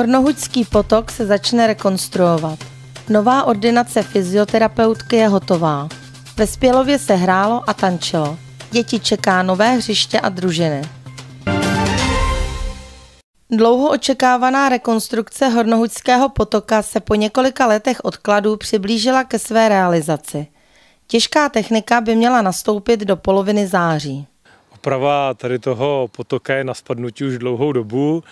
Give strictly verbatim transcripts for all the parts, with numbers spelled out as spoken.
Hornohuďský potok se začne rekonstruovat. Nová ordinace fyzioterapeutky je hotová. Ve Spělově se hrálo a tančilo. Děti čeká nové hřiště a družiny. Dlouho očekávaná rekonstrukce Hornohuďského potoka se po několika letech odkladů přiblížila ke své realizaci. Těžká technika by měla nastoupit do poloviny září. Oprava tady toho potoka je na spadnutí už dlouhou dobu.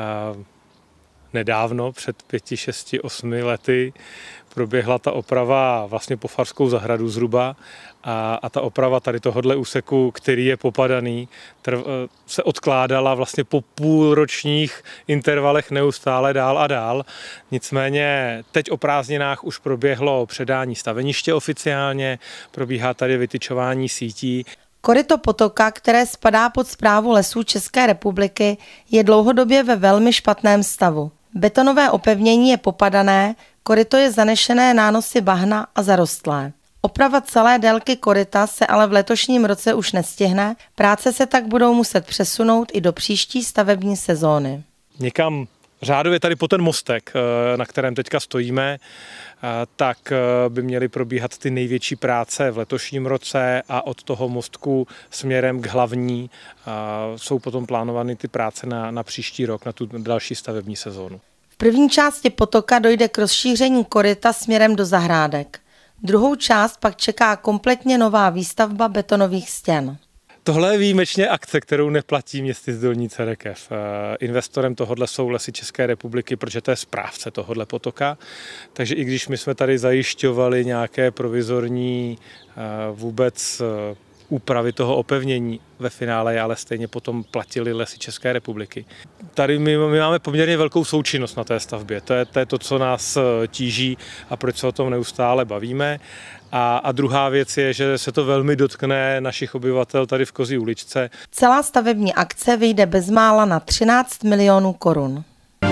Nedávno, před pěti, šesti, osmi lety, proběhla ta oprava vlastně po Farskou zahradu zhruba a, a ta oprava tady tohohle úseku, který je popadaný, trv, se odkládala vlastně po půlročních intervalech neustále dál a dál. Nicméně teď o prázdninách už proběhlo předání staveniště oficiálně, probíhá tady vytyčování sítí. Koryto potoka, které spadá pod správu Lesů České republiky, je dlouhodobě ve velmi špatném stavu. Betonové opevnění je popadané, koryto je zanešené nánosy bahna a zarostlé. Oprava celé délky koryta se ale v letošním roce už nestihne, práce se tak budou muset přesunout i do příští stavební sezóny. Někam řádově tady po ten mostek, na kterém teďka stojíme, tak by měly probíhat ty největší práce v letošním roce a od toho mostku směrem k hlavní jsou potom plánovány ty práce na, na příští rok, na tu další stavební sezónu. V první části potoka dojde k rozšíření koryta směrem do zahrádek. Druhou část pak čeká kompletně nová výstavba betonových stěn. Tohle je výjimečně akce, kterou neplatí město Dolní Cerekev. Investorem tohohle jsou Lesy České republiky, protože to je správce tohohle potoka. Takže i když my jsme tady zajišťovali nějaké provizorní vůbec úpravy toho opevnění, ve finále ale stejně potom platili Lesy České republiky. Tady my, my máme poměrně velkou součinnost na té stavbě. To je, to je to, co nás tíží a proč se o tom neustále bavíme. A, a druhá věc je, že se to velmi dotkne našich obyvatel tady v Kozí uličce. Celá stavební akce vyjde bezmála na třináct milionů korun.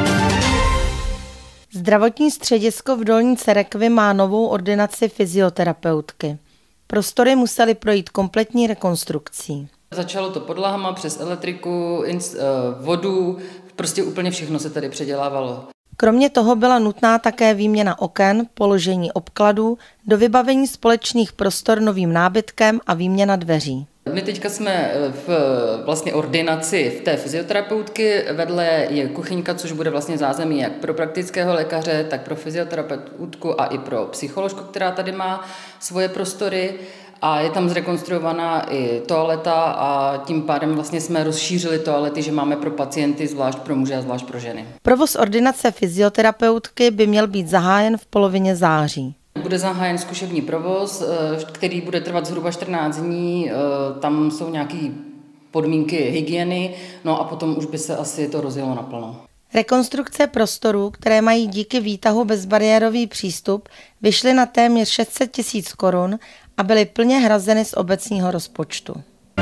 Zdravotní středisko v Dolní Cerekvi má novou ordinaci fyzioterapeutky. Prostory musely projít kompletní rekonstrukcí. Začalo to podlahama přes elektriku, vodu, prostě úplně všechno se tady předělávalo. Kromě toho byla nutná také výměna oken, položení obkladů, do vybavení společných prostor novým nábytkem a výměna dveří. My teďka jsme v vlastně ordinaci v té fyzioterapeutky, vedle je kuchyňka, což bude vlastně zázemí jak pro praktického lékaře, tak pro fyzioterapeutku a i pro psycholožku, která tady má svoje prostory. A je tam zrekonstruovaná i toaleta a tím pádem vlastně jsme rozšířili toalety, že máme pro pacienty, zvlášť pro muže a zvlášť pro ženy. Provoz ordinace fyzioterapeutky by měl být zahájen v polovině září. Bude zahájen zkušební provoz, který bude trvat zhruba čtrnáct dní, tam jsou nějaké podmínky hygieny, no a potom už by se asi to rozjelo naplno. Rekonstrukce prostorů, které mají díky výtahu bezbariérový přístup, vyšly na téměř šest set tisíc korun a byly plně hrazeny z obecního rozpočtu.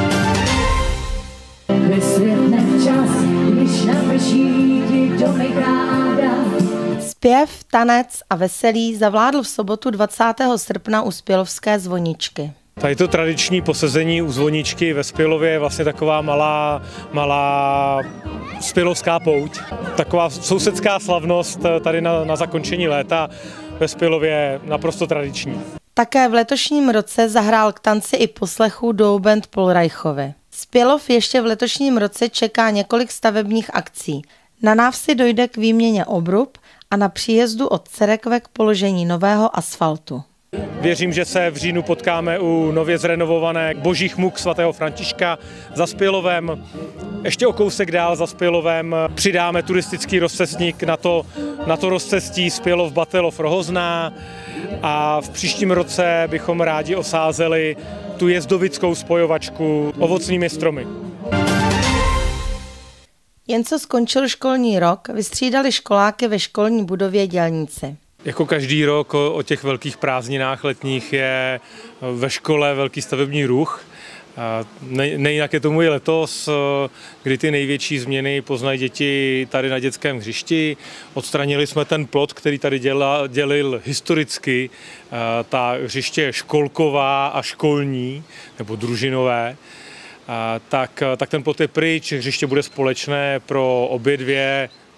Zpěv, tanec a veselí zavládl v sobotu dvacátého srpna u Spělovské zvoničky. Tady to tradiční posezení u zvoničky ve Spělově je vlastně taková malá, malá spělovská pouť. Taková sousedská slavnost tady na, na zakončení léta ve Spělově naprosto tradiční. Také v letošním roce zahrál k tanci i poslechu duo band Polreichovi. Spělov ještě v letošním roce čeká několik stavebních akcí. Na návsi dojde k výměně obrub a na příjezdu od Cerekve k položení nového asfaltu. Věřím, že se v říjnu potkáme u nově zrenovované Božích muk svatého Františka za Spělovem. Ještě o kousek dál za Spělovem přidáme turistický rozcestník na to, na to rozcestí Spělov Batelov Rohozná a v příštím roce bychom rádi osázeli tu jezdovickou spojovačku ovocnými stromy. Jen co skončil školní rok, vystřídali školáky ve školní budově dělníci. Jako každý rok o těch velkých prázdninách letních je ve škole velký stavební ruch. Nejinak je tomu i letos, kdy ty největší změny poznají děti tady na dětském hřišti. Odstranili jsme ten plot, který tady dělal, dělil historicky ta hřiště školková a školní, nebo družinové. Tak, tak ten plot je pryč, hřiště bude společné pro obě dvě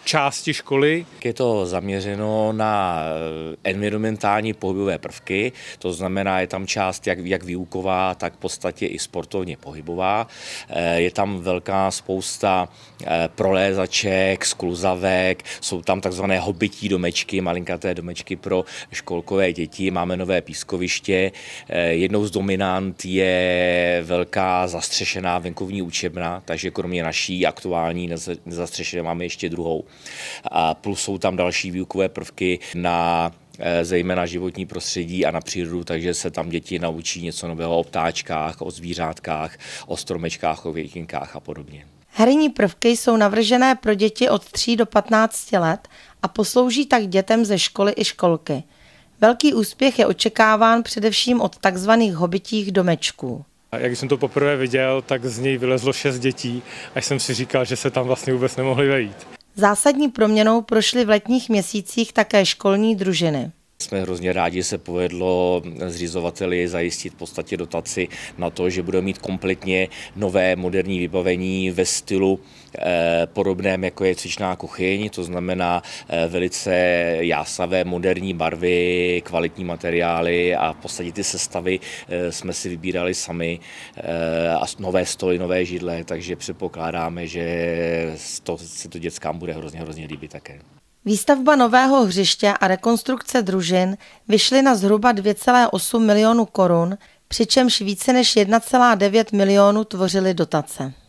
části školy. Je to zaměřeno na environmentální pohybové prvky, to znamená, je tam část jak, jak výuková, tak v podstatě i sportovně pohybová. Je tam velká spousta prolézaček, skluzavek, jsou tam takzvané hobbytí domečky, malinkaté domečky pro školkové děti, máme nové pískoviště. Jednou z dominant je velká zastřešená venkovní učebna, takže kromě naší aktuální nezastřešené máme ještě druhou. A plus jsou tam další výukové prvky na zejména životní prostředí a na přírodu, takže se tam děti naučí něco nového o ptáčkách, o zvířátkách, o stromečkách, o květinkách a podobně. Herní prvky jsou navržené pro děti od tří do patnácti let a poslouží tak dětem ze školy i školky. Velký úspěch je očekáván především od takzvaných hobbytích domečků. Jak jsem to poprvé viděl, tak z něj vylezlo šest dětí, až jsem si říkal, že se tam vlastně vůbec nemohli vejít. Zásadní proměnou prošly v letních měsících také školní družiny. Jsme hrozně rádi, že se povedlo zřizovateli zajistit v podstatě dotaci na to, že budeme mít kompletně nové moderní vybavení ve stylu eh, podobném, jako je cvičná kuchyň, to znamená eh, velice jásavé moderní barvy, kvalitní materiály a v podstatě ty sestavy eh, jsme si vybírali sami eh, a nové stoly, nové židle, takže předpokládáme, že to, se to dětskám bude hrozně, hrozně líbit také. Výstavba nového hřiště a rekonstrukce družin vyšly na zhruba dvě celá osm milionu korun, přičemž více než jedna celá devět milionu tvořily dotace.